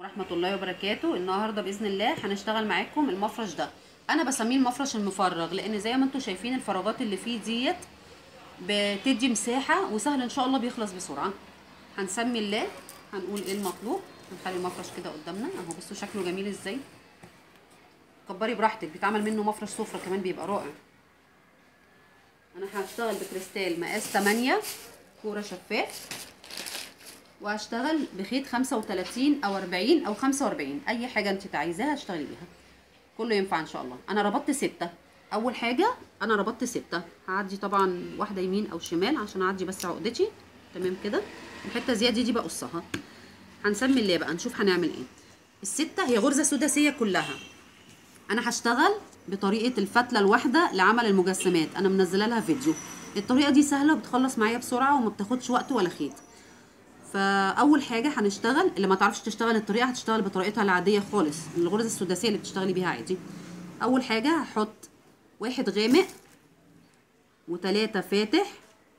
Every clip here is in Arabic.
ورحمة الله وبركاته. النهاردة بإذن الله هنشتغل معاكم المفرش ده. أنا بسميه المفرش المفرغ لأن زي ما انتوا شايفين الفراغات اللي فيه ديت بتدي مساحة وسهل إن شاء الله بيخلص بسرعة. هنسمي الله، هنقول إيه المطلوب. هنخلي المفرش كده قدامنا أهو، بصوا شكله جميل إزاي. كبري براحتك، بيتعمل منه مفرش سفرة كمان بيبقى رائع. أنا هشتغل بكريستال مقاس 8 كورة شفاف، وهشتغل بخيط 35 او 40 او 45، اي حاجه انت عايزاها اشتغلي بيها، كله ينفع ان شاء الله. انا ربطت 6. اول حاجه انا ربطت 6، هعدي طبعا واحده يمين او شمال عشان اعدي بس عقدتي. تمام كده، الحته زياده دي بقصها. هنسمي الله بقى نشوف هنعمل ايه. ال6 هي غرزه سداسيه كلها. انا هشتغل بطريقه الفتله الواحده لعمل المجسمات، انا منزله لها فيديو. الطريقه دي سهله وبتخلص معايا بسرعه وما بتاخدش وقت ولا خيط. فاول حاجه هنشتغل، اللي ما تعرفش تشتغل الطريقه هتشتغل بطريقتها العاديه خالص، الغرزه السداسيه اللي بتشتغلي بيها عادي. اول حاجه هحط 1 غامق و3 فاتح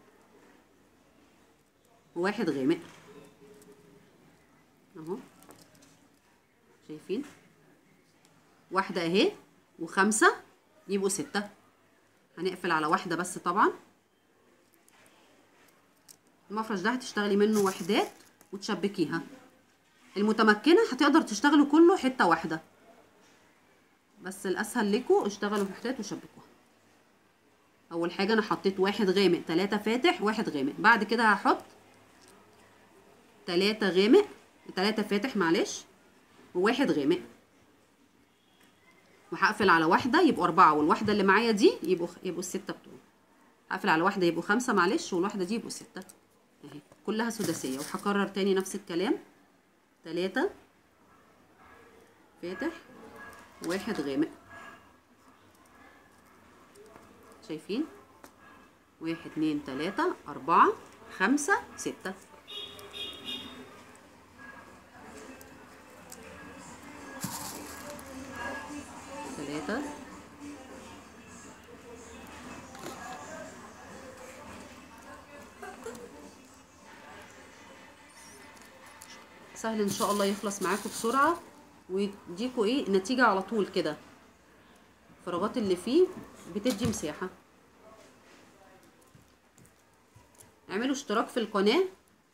و1 غامق اهو، شايفين؟ واحده اهي و5 يبقوا 6. هنقفل على واحده بس. طبعا المفرش ده هتشتغلي منه وحدات وتشبكيها. المتمكنه هتقدر تشتغلوا كله حته واحده، بس الاسهل لكم اشتغلوا وحدات وشبكوها. اول حاجه انا حطيت 1 غامق 3 فاتح 1 غامق، بعد كده هحط 3 غامق 3 فاتح معلش و1 غامق، وهقفل على واحده يبقوا 4، والواحده اللي معايا دي يبقوا ال6 بتوعي. هقفل على واحده يبقوا 5 معلش، والواحده دي يبقوا 6 اهي، كلها سداسيه. وهكرر تاني نفس الكلام، 3 فاتح 1 غامق، شايفين؟ 1 2 3 4 5 6. سهل ان شاء الله يخلص معاكم بسرعه ويديكوا ايه النتيجه على طول كده. الفراغات اللي فيه بتدي مساحه. اعملوا اشتراك في القناه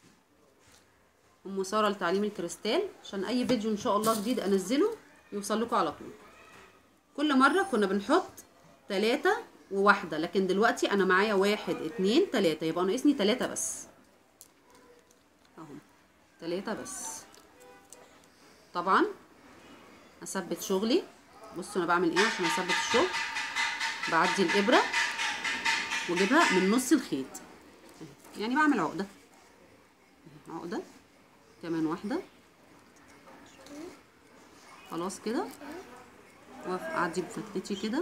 ام ساره لتعليم الكريستال عشان اي فيديو ان شاء الله جديد انزله يوصل لكم على طول. كل مره كنا بنحط 3 و1، لكن دلوقتي انا معايا 1 2 3، يبقى ناقصني 3 بس اهو، 3 بس. طبعا اثبت شغلي. بصوا انا بعمل ايه عشان اثبت الشغل. بعدي الابره واجيبها من نص الخيط، يعني بعمل عقده عقده كمان واحده، خلاص كده. واعدي بفتلتي كده،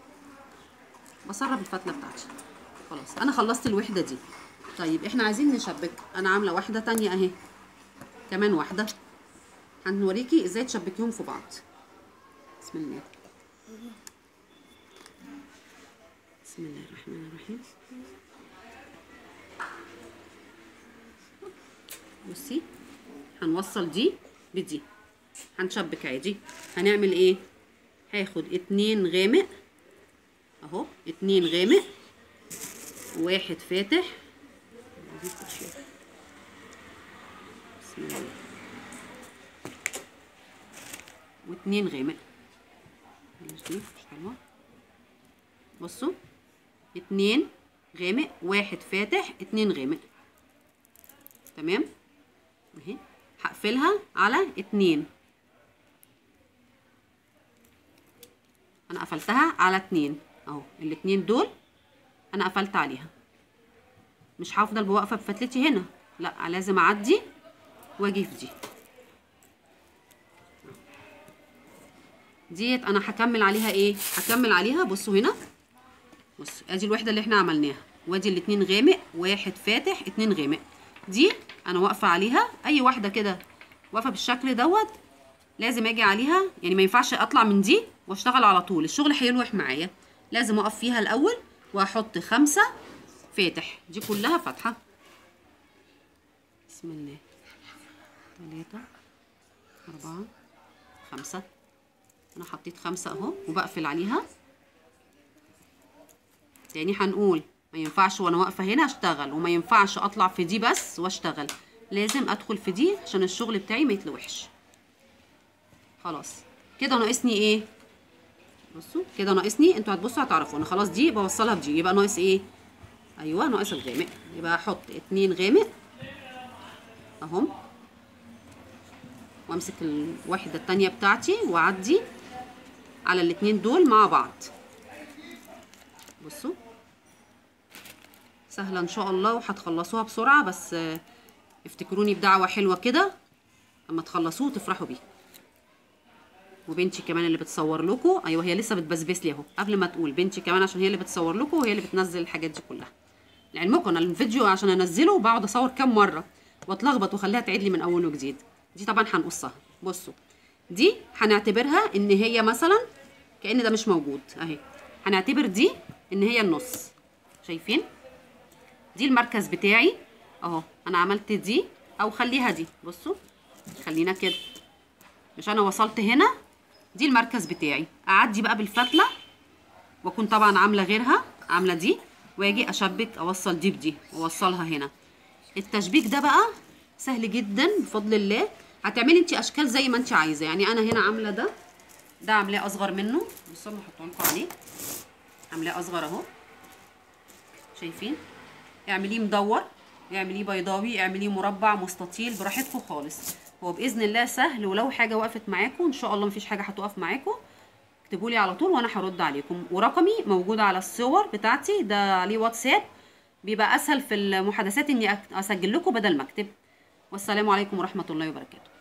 بسرب الفتله بتاعتي. خلاص انا خلصت الوحده دي. طيب احنا عايزين نشبك. انا عامله واحده تانية اهي، كمان واحده. هنوريكي ازاي تشبكيهم في بعض. بسم الله. بسم الله الرحمن الرحيم. بصي هنوصل دي بدي، هنشبك عادي. هنعمل ايه؟ هاخد 2 غامق اهو، 2 غامق و1 فاتح. بسم الله. و2 غامق. دي مش حلوه. بصوا 2 غامق 1 فاتح 2 غامق، تمام اهي. هقفلها على 2. انا قفلتها على 2 اهو، الاتنين دول انا قفلت عليها. مش هفضل بواقفه بفتلتي هنا، لا لازم اعدي واجي في ديت. انا هكمل عليها ايه؟ هكمل عليها. بصوا هنا، بصوا ادي الوحده اللي احنا عملناها، وادي الاتنين غامق 1 فاتح 2 غامق. دي انا واقفه عليها، اي واحده كده واقفه بالشكل دوت لازم اجي عليها، يعني ما ينفعش اطلع من دي واشتغل على طول، الشغل هيلوح معايا. لازم اقف فيها الاول واحط 5 فاتح، دي كلها فاتحه. بسم الله. 3 4 5. انا حطيت 5 اهو وبقفل عليها تاني. هنقول ما ينفعش وانا واقفه هنا اشتغل، وما ينفعش اطلع في دي بس واشتغل، لازم ادخل في دي عشان الشغل بتاعي ما يتلوحش. خلاص كده ناقصني ايه؟ بصوا كده ناقصني، انتوا هتبصوا هتعرفوا انا خلاص دي بوصلها بدي، يبقى ناقص ايه؟ ايوه ناقص الغامق، يبقى احط 2 غامق اهم، وامسك الواحده التانيه بتاعتي واعدي على الاتنين دول مع بعض. بصوا سهله ان شاء الله وهتخلصوها بسرعه، بس افتكروني بدعوه حلوه كده اما تخلصوه تفرحوا بيه. وبنتي كمان اللي بتصور لكم، ايوه هي لسه بتبسبس لي اهو قبل ما تقول، بنتي كمان عشان هي اللي بتصور لكم وهي اللي بتنزل الحاجات دي كلها. لعلمكم انا الفيديو عشان انزله بقعد اصور كام مره واتلخبط واخليها تعيد لي من اول وجديد. دي طبعا هنقصها. بصوا دي هنعتبرها ان هي مثلا كأن ده مش موجود اهي، هنعتبر دي ان هي النص. شايفين دي المركز بتاعي اهو، انا عملت دي او خليها دي. بصوا خلينا كده، مش انا وصلت هنا، دي المركز بتاعي. اعدي بقى بالفتله واكون طبعا عامله غيرها، عامله دي واجي اشبك اوصل دي بدي واوصلها هنا. التشبيك ده بقى سهل جدا بفضل الله، هتعملي انت اشكال زي ما انت عايزه. يعني انا هنا عامله ده عاملاه اصغر منه، بصوا انا هحطه لكم عليه، عاملاه اصغر اهو. شايفين؟ اعمليه مدور، اعمليه بيضاوي، اعمليه مربع، مستطيل، براحتكم خالص. هو باذن الله سهل، ولو حاجه وقفت معاكم ان شاء الله مفيش حاجه هتقف معاكم اكتبوا لي على طول وانا هرد عليكم. ورقمي موجود على الصور بتاعتي، ده عليه واتساب، بيبقى اسهل في المحادثات اني اسجل لكم بدل ما اكتب. والسلام عليكم ورحمه الله وبركاته.